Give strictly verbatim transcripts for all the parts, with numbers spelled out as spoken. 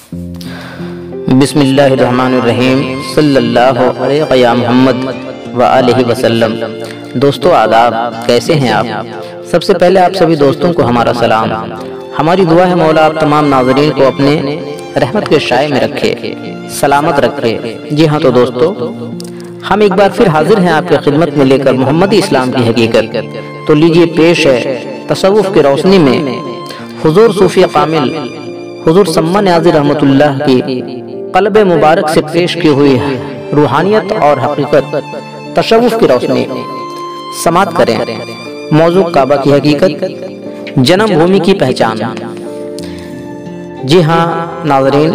बिस्मिल्लाहिर्रहमानिर्रहीम सल्लल्लाहु अलैहि मुहम्मद व आलिहि वसल्लम। दोस्तों आदाब, कैसे हैं आप? सबसे पहले आप सभी दोस्तों को हमारा सलाम। हमारी दुआ है मौला आप तमाम नाज़रीन को अपने रहमत के शाये में रखे, सलामत रखे। जी हाँ, तो दोस्तों हम एक बार फिर हाजिर हैं आपके खिदमत में लेकर मोहम्मदी इस्लाम की हकीकत। तो लीजिए पेश है तसव्वुफ की रोशनी में हुजूर सूफी कामिल हुजूर सम्मा नियाज़ी रहमतुल्लाह की क़ल्ब मुबारक से पेश की हुई रूहानियत और हकीकत तसव्वुफ की रोशनी। समात करें मौजू काबा की हकीकत, जन्मभूमि की पहचान। जी हाँ नाज़रीन,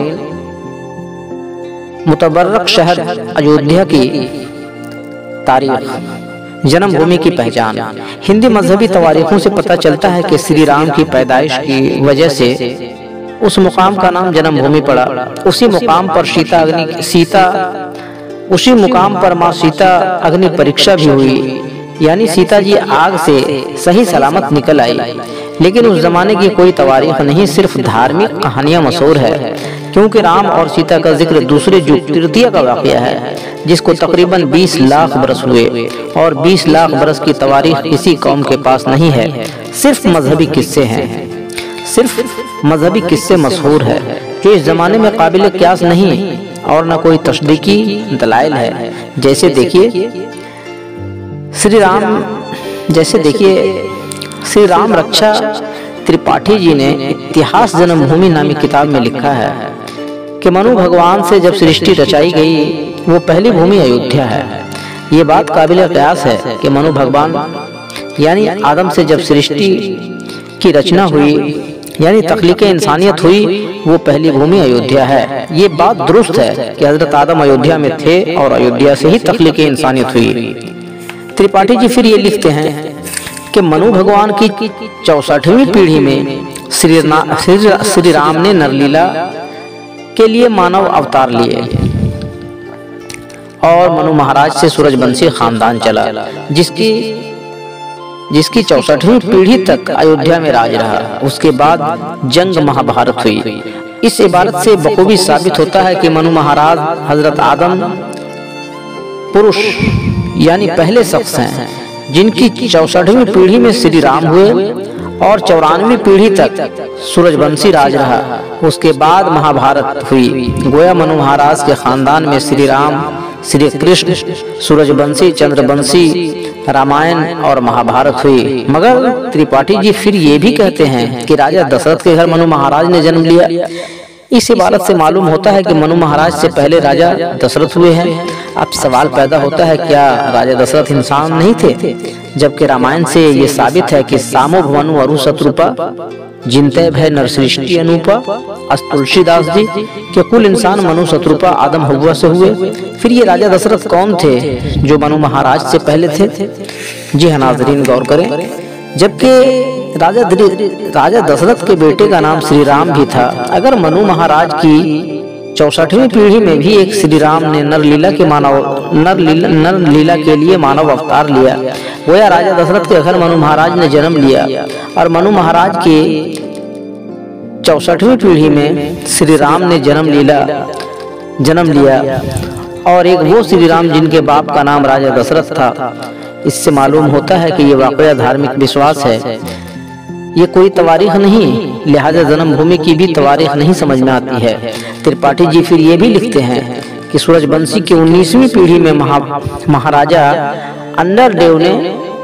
मुतबर्रक शहर अयोध्या की तारीख, जन्मभूमि की पहचान। हिंदी मजहबी तवारीखों से पता चलता है कि श्री राम की पैदाइश की वजह से उस मुकाम का नाम जन्मभूमि पड़ा। उसी मुकाम पर सीता अग्नि सीता उसी मुकाम पर माँ सीता अग्नि परीक्षा भी हुई, यानी सीता जी आग से सही सलामत निकल आई। लेकिन उस जमाने की कोई तवारीख नहीं, सिर्फ धार्मिक कहानियां मशहूर है, क्योंकि राम और सीता का जिक्र दूसरे युग तृतीया का वाकया है, जिसको तकरीबन बीस लाख बरस हुए और बीस लाख बरस की तवारीख किसी कौम के पास नहीं है। सिर्फ मजहबी किस्से हैं, सिर्फ मजहबी किस्से मशहूर है जो इस जमाने में काबिल क़यास नहीं और न कोई तस्दीकी दलाइल है। जैसे देखिए श्री राम जैसे देखिए श्री राम रक्षा त्रिपाठी जी ने इतिहास जन्मभूमि नामी किताब में लिखा है कि मनु भगवान से जब सृष्टि रचाई गई वो पहली भूमि अयोध्या है। ये बात काबिल क़यास है कि मनु भगवान यानी आदम से जब सृष्टि की रचना हुई, यानी तख्लीक़े इंसानियत हुई, वो पहली भूमि अयोध्या है। ये बात दुरुस्त है कि हजरत आदम अयोध्या में थे और अयोध्या से ही तख्लीक़े इंसानियत हुई। त्रिपाठी जी फिर ये लिखते हैं कि मनु भगवान की चौसठवीं पीढ़ी में श्री श्री राम ने नरलीला के लिए मानव अवतार लिए और मनु महाराज से सूरजवंशी खानदान चला, जिसकी जिसकी चौसठवीं पीढ़ी तक अयोध्या में राज रहा। उसके बाद जंग महाभारत हुई। इस इबारत से बखूबी साबित होता है कि मनु महाराज हजरत आदम पुरुष यानी पहले शख्स हैं जिनकी चौसठवीं पीढ़ी में श्री राम हुए और चौरानवी पीढ़ी तक सूरजवंशी राज रहा। उसके बाद महाभारत हुई। गोया मनु महाराज के खानदान में श्री राम, श्री कृष्ण, सूरजवंशी, चंद्रवंशी, रामायण और महाभारत हुई। मगर त्रिपाठी जी फिर ये भी कहते हैं कि राजा दशरथ के घर मनु महाराज ने जन्म लिया। इस इबारत से मालूम होता है कि मनु महाराज से पहले राजा दशरथ हुए हैं। अब सवाल पैदा होता है, क्या राजा दशरथ इंसान नहीं थे? जबकि रामायण से ये साबित है कि सामो भवनु अरु शत्रुपा जिनते भय नरसृष्टि अनूपा अस तुलसीदास जी के कुल इंसान मनु शत्रुपा आदम हव्वा से हुए। फिर ये राजा दशरथ कौन थे जो मनु महाराज से पहले थे? जी हाँ नाज़रीन, गौर करें। जबकि राजा राजा दशरथ के बेटे का नाम श्री राम भी था। अगर मनु महाराज की चौसठवीं पीढ़ी में भी एक श्री राम ने नरलीला के मानव नरलीला नरलीला के लिए मानव अवतार लिया, गोया राजा दशरथ के घर मनु महाराज ने जन्म लिया और मनु महाराज की चौसठवीं पीढ़ी में श्री राम ने जन्म लीला जन्म लिया और एक वो श्री राम जिनके बाप का नाम राजा दशरथ था। इससे मालूम होता है कि ये वाकया धार्मिक विश्वास है, ये कोई तवारीख नहीं, लिहाजा जन्मभूमि की भी तवारीख नहीं समझ में आती है। त्रिपाठी जी फिर ये भी लिखते हैं कि सूरजवंशी की उन्नीसवीं पीढ़ी में महा, महाराजा अन्नरदेव ने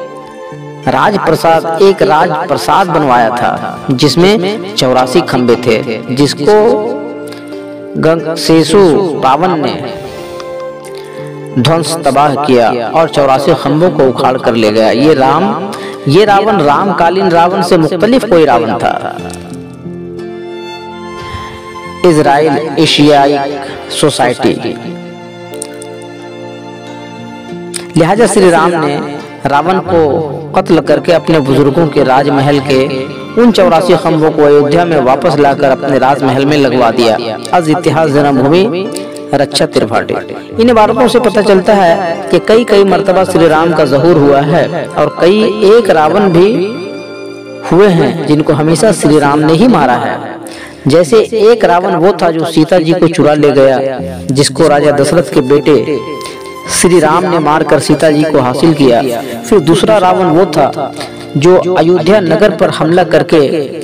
राजप्रसाद एक राजप्रसाद बनवाया था जिसमें चौरासी खंबे थे, जिसको गंगसेसु रावण ने ध्वंस तबाह किया और चौरासी खंभों को उखाड़ कर ले गया। ये राम ये रावण रामकालीन रावण से मुख्तलिफ कोई रावण था। इजराइल एशियाई सोसाइटी। लिहाजा श्री राम ने रावण को कत्ल करके अपने बुजुर्गों के राजमहल के उन चौरासी खंभों को अयोध्या में वापस लाकर अपने राजमहल में लगवा दिया। आज इतिहास जन्मभूमि रक्षा त्रिपाठी। इन इबारतों से पता चलता है कि कई कई मर्तबा श्री राम का ज़हूर हुआ है और कई एक रावण भी हुए हैं जिनको हमेशा श्री राम ने ही मारा है। जैसे एक रावण वो था जो सीता जी को चुरा ले गया, जिसको राजा दशरथ के बेटे श्री राम ने मारकर सीता जी को हासिल किया। फिर दूसरा रावण वो था जो अयोध्या नगर पर हमला करके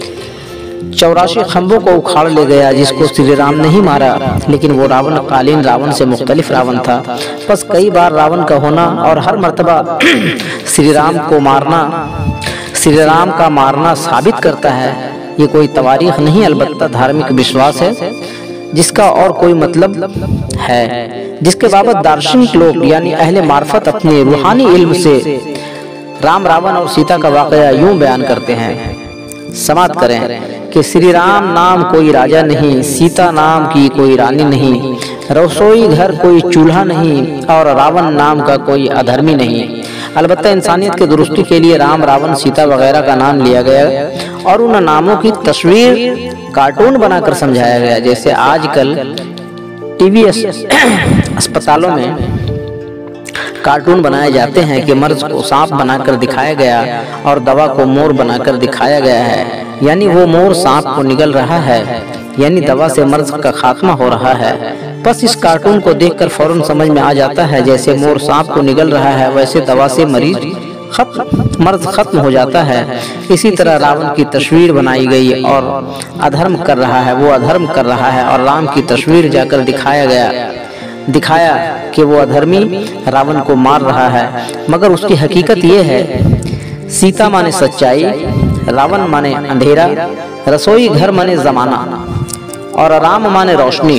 चौरासी खंभों को उखाड़ ले गया, जिसको श्री राम नहीं मारा, लेकिन वो रावण कालीन रावण से मुख्तलिफ रावण था। बस कई बार रावण का होना और हर मर्तबा श्री राम को मारना, श्री राम का मारना साबित करता है ये कोई तवारीख नहीं, अलबत्ता धार्मिक विश्वास है जिसका और कोई मतलब है, जिसके बाबत दार्शनिक लोग यानी अहले मार्फत अपने रूहानी इल्म से राम रावण और सीता का वाकया यूं बयान करते हैं। समाप्त करें कि श्री राम नाम कोई राजा नहीं, सीता नाम की कोई रानी नहीं, रसोई घर कोई चूल्हा नहीं और रावण नाम का कोई अधर्मी नहीं। अलबत्ता इंसानियत के दुरुस्ती के लिए राम रावण सीता वगैरह का नाम लिया गया और उन नामों की तस्वीर कार्टून बनाकर समझाया गया। जैसे आजकल टीवी अस्पतालों में कार्टून बनाए जाते हैं कि मर्ज को सांप बनाकर दिखाया गया और दवा को मोर बनाकर दिखाया गया है, यानी वो मोर सांप को निगल रहा है, यानी दवा से मर्ज का खात्मा हो रहा है। बस इस कार्टून को देखकर फौरन समझ में आ जाता है जैसे मोर सांप को निगल रहा है वैसे दवा से मरीज खत्म मर्ज खत्म हो जाता है। इसी तरह रावण की तस्वीर बनाई गई और अधर्म कर रहा है वो अधर्म कर रहा है, और राम की तस्वीर जाकर दिखाया गया दिखाया कि वो अधर्मी रावण को मार रहा है। मगर उसकी हकीकत ये है, सीता माने सच्चाई, रावण माने अंधेरा, रसोई घर माने जमाना और राम माने रोशनी।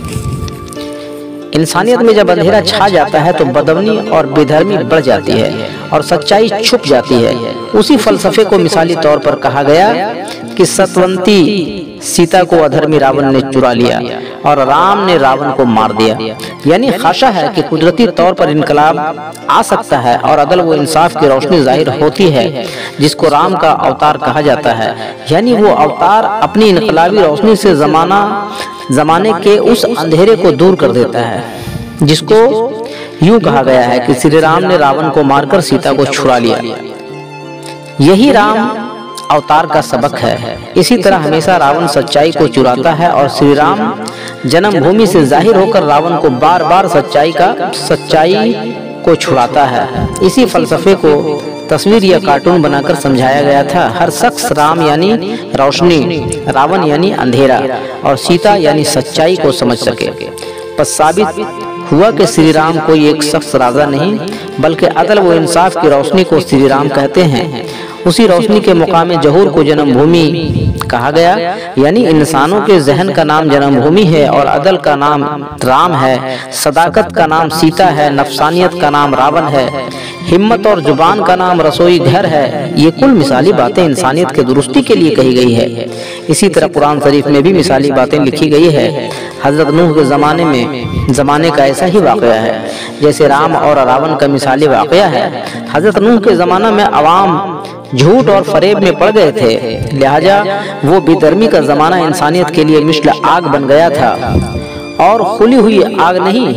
इंसानियत में जब अंधेरा छा जाता है तो बदअमनी और बेधर्मी बढ़ जाती है और सच्चाई छुप जाती है। उसी फलसफे को मिसाली तौर पर कहा गया कि सतवंती सीता को अधर्मी रावण ने चुरा लिया और राम ने रावण को मार दिया। यानी खाशा है कि कुदरती तौर पर इनकलाब आ सकता है और अदल व इंसाफ की रोशनी जाहिर होती है, जिसको राम का अवतार कहा जाता है। यानी वो अवतार अपनी इनकलाबी रोशनी से जमाना जमाने के उस अंधेरे को दूर कर देता है, जिसको यूं कहा गया है कि श्री राम ने रावण को मारकर सीता को छुड़ा लिया। यही राम अवतार का सबक है। इसी तरह हमेशा रावण सच्चाई को चुराता है और श्री राम जन्मभूमि से जाहिर होकर रावण को बार बार सच्चाई का सच्चाई को छुड़ाता है। इसी फलसफे को तस्वीर या कार्टून बनाकर समझाया गया था। हर शख्स राम यानी रोशनी, रावण यानी अंधेरा और सीता यानी सच्चाई को समझ सके। बस साबित हुआ कि श्री राम कोई एक शख्स राजा नहीं, बल्कि अदल व इंसाफ की रोशनी को श्री राम कहते हैं। उसी रोशनी के मुकाम जहूर को जन्मभूमि कहा गया, यानी इंसानों के जहन का नाम जन्मभूमि है और अदल का नाम राम है, सदाकत का नाम सीता है, नफसानियत का नाम रावण है, हिम्मत और जुबान का नाम रसोई घर है। ये कुल मिसाली बातें इंसानियत के दुरुस्ती के लिए कही गई है। इसी तरह कुरान शरीफ में भी मिसाली बातें लिखी गई है। हजरत नूह के जमाने में जमाने का ऐसा ही वाकया है जैसे राम और रावण का मिसाली वाकया है। हजरत नूह के जमाना में अवाम झूठ और फरेब में पड़ गए थे, लिहाजा वो बेधर्मी का जमाना इंसानियत के लिए मिसल आग बन गया था, और खुली हुई आग नहीं,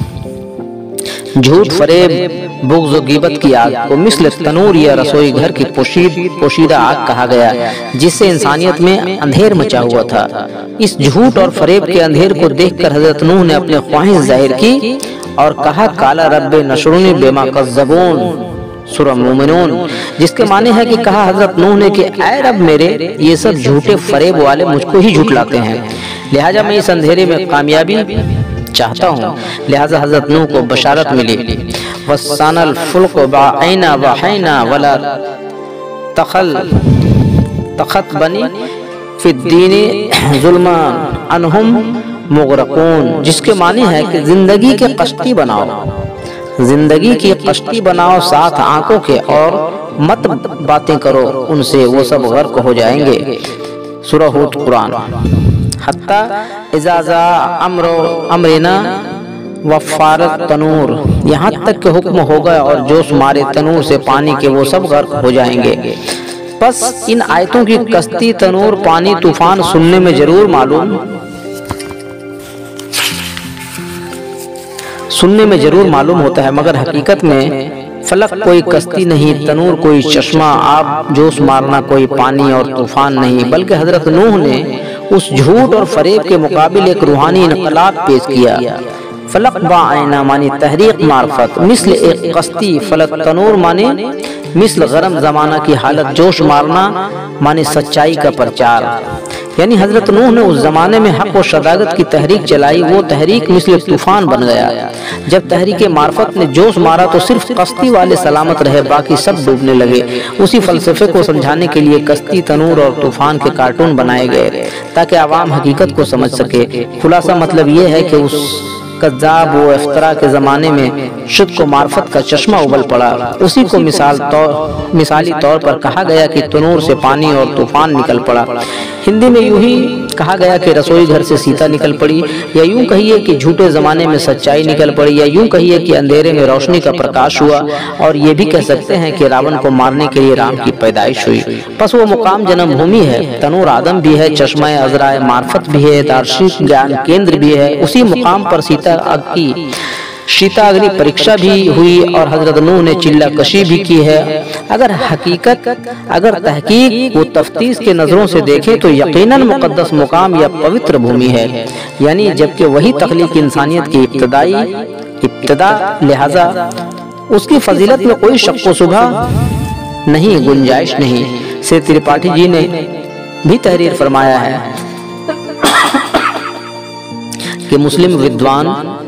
झूठ फरेब बुग़्ज़ और ग़ीबत की आग को मिसल तनूर या रसोई घर की पोशीद पोशीदा आग कहा गया, जिससे इंसानियत में अंधेर मचा हुआ था। इस झूठ और फरेब के अंधेर को देखकर हजरत नूह ने अपने ख्वाहिश जाहिर की और कहा, काला रब्बे नशरुनी बेमा कज़्ज़बून, सूरह मोमिनून, जिसके माने है कि कहा हजरत नूह ने कि ऐ रब मेरे, ये सब झूठे फरेब वाले मुझको ही झूठलाते हैं, लिहाजा मैं इस अंधेरे में कामयाबी चाहता हूँ। लिहाजा हजरत नूह को बशारत मिली, वस्सानल फुल्क बाइना वहैना वला तखल तखत बनी फिद्दीनी जुल्मान अनहुम मुगरकून, जिसके माने है कि जिंदगी के कश्ती बनाओ, जिंदगी की कश्ती बनाओ साथ आंखों के, और मत बातें करो उनसे, वो सब गर्क हो जाएंगे। सूरह हूद कुरान। हत्ता इजाज़ा अमरो अमरिना वफ़ारत तनूर, यहाँ तक के हुक्म होगा और जोश मारे तनूर से पानी के, वो सब गर्क हो जाएंगे। बस इन आयतों की कश्ती, तनूर, पानी, तूफान सुनने में जरूर मालूम सुनने में जरूर मालूम होता है, मगर हकीकत में फलक कोई कश्ती नहीं, तनूर कोई चश्मा, आब जोश मारना कोई पानी और तूफान नहीं, बल्कि हजरत नूह ने उस झूठ और फरेब के मुकाबले एक रूहानी इनकलाब पेश किया। फलक बायना माने तहरीक मार्फत, मिस्ल एक कश्ती, फलक तनूर माने मिस्ल गरम जमाना की हालत, जोश मारना माने सच्चाई का प्रचार। यानी हजरत नूह ने उस जमाने में हक और सदाकत की तहरीक चलाई, वो तहरीक मिस्ल तूफान बन गया। जब तहरीक मार्फत ने जोश मारा तो सिर्फ कश्ती वाले सलामत रहे, बाकी सब डूबने लगे। उसी फलसफे को समझाने के लिए कश्ती, तनूर और तूफान के कार्टून बनाए गए ताकि आवाम हकीकत को समझ सके। खुलासा मतलब ये है कि उस कज़्ज़ाब व इफ्तरा के ज़माने में शुद्ध को मार्फत का चश्मा उबल पड़ा। उसी को मिसाल तौर मिसाली तौर पर कहा गया कि तनूर से पानी और तूफान निकल पड़ा। हिंदी में यूं ही कहा गया कि रसोई घर से सीता निकल पड़ी, या यूं कहिए कि झूठे ज़माने में सच्चाई निकल पड़ी, या यूं कहिए कि अंधेरे में रोशनी का प्रकाश हुआ। और ये भी कह सकते हैं कि रावण को मारने के लिए राम की पैदाइश हुई। बस वो मुकाम जन्मभूमि है, तनूर आदम भी है, चश्मा अज़राए मार्फत भी है, दार्शनिक ज्ञान केंद्र भी है। उसी मुकाम पर सीता की शीताग्नि परीक्षा भी हुई और हजरत नूह ने चिल्ला कशी भी की है। अगर हकीकत अगर तहकीक वो तफ्तीश के नजरों से देखें तो यकीनन मुकद्दस मुकाम या पवित्र भूमि है, यानी जबकि वही तख्लीक इंसानियत की इब्तदाई इब्तदा, लिहाजा उसकी फजीलत में कोई शक व शुबहा नहीं, गुंजाइश नहीं। से त्रिपाठी जी ने भी तहरीर फरमाया है कि मुस्लिम विद्वान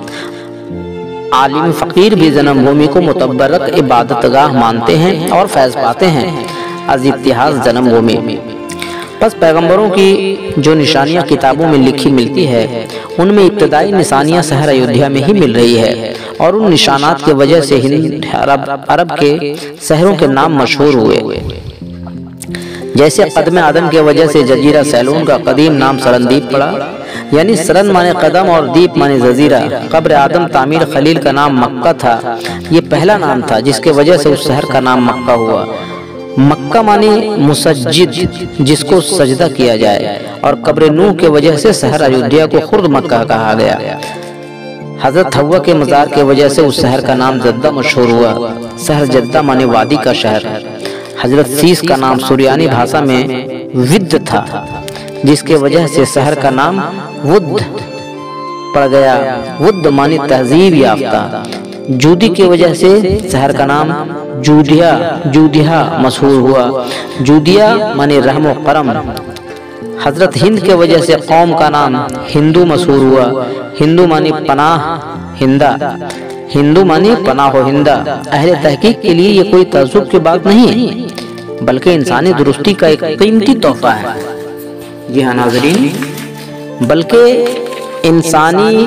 आलिम फकीर भी जन्मभूमि को मुतबरक इबादतगाह मानते हैं और फैज पाते हैं। अज इतिहास जन्मभूमि। बस पैगंबरों की जो निशानियां किताबों में लिखी मिलती है, उनमें इब्तदाई निशानियां शहर अयोध्या में ही मिल रही है, और उन निशानात की वजह से हिंद अरब अरब के शहरों के नाम मशहूर हुए। जैसे कदम आदम के वजह से जजीरा सैलून का कदीम नाम सरनदीप पड़ा, यानी सरन माने कदम और दीप माने जजीरा। कब्र आदम तामीर खलील का नाम मक्का था, ये पहला नाम था जिसके वजह से उस शहर का नाम मक्का हुआ। मक्का माने मुसज्जिद, जिसको सजदा किया जाए, और कब्र नूह के वजह से शहर अयोध्या को खुर्द मक्का कहा गया। हजरत हव्वा के मजार के वजह से उस शहर का नाम जद्दा मशहूर हुआ। शहर जद्दा माने वादी का शहर। हजरत सीस का नाम सुरियानी भाषा में विद्ध था, जिसके वजह से शहर का नाम वुद्ध पड़ गया। वुद्ध मानी तहजीब याफ्ता। जूदी की वजह से शहर का नाम जूदिया जूदिया मशहूर हुआ। जूदिया माने रहम व करम। हजरत हिंद के वजह से कौम का नाम हिंदू मशहूर हुआ। हिंदू मानी पनाह हिंदा। हिंदू मानी पनाह हिंदा। अहले तहकीक के लिए ये कोई तअज्जुब की बात नहीं है, बल्कि इंसानी दुरुस्ती का एक कीमती तोहफा है। जी हाँ नाज़रीन, बल्कि इंसानी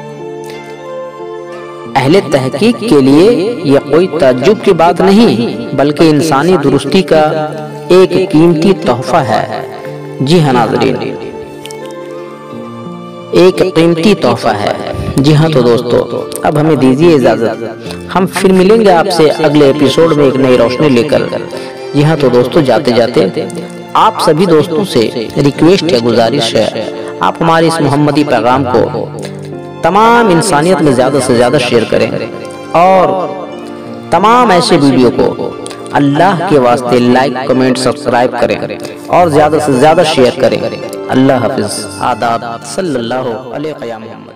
अहले तहकीक के लिए यह कोई तअज्जुब की बात नहीं, बल्कि इंसानी दुरुस्ती का एक कीमती तोहफा है। जी हाँ नाज़रीन, एक कीमती तोहफा है। जी हाँ तो दोस्तों, अब हमें दीजिए इजाजत। हम फिर मिलेंगे आपसे अगले एपिसोड में एक नई रोशनी लेकर। जी हाँ तो दोस्तों, जाते जाते आप सभी दोस्तों से रिक्वेस्ट है, गुजारिश है, आप हमारे इस मोहम्मदी पैगाम को तमाम इंसानियत में ज्यादा से ज्यादा शेयर करें, और तमाम ऐसे वीडियो को अल्लाह के वास्ते लाइक, कमेंट, सब्सक्राइब करें, और ज्यादा से ज्यादा शेयर करें। अल्लाह हाफिज। आदाब। सल्लल्लाहु अलैहि वसल्लम।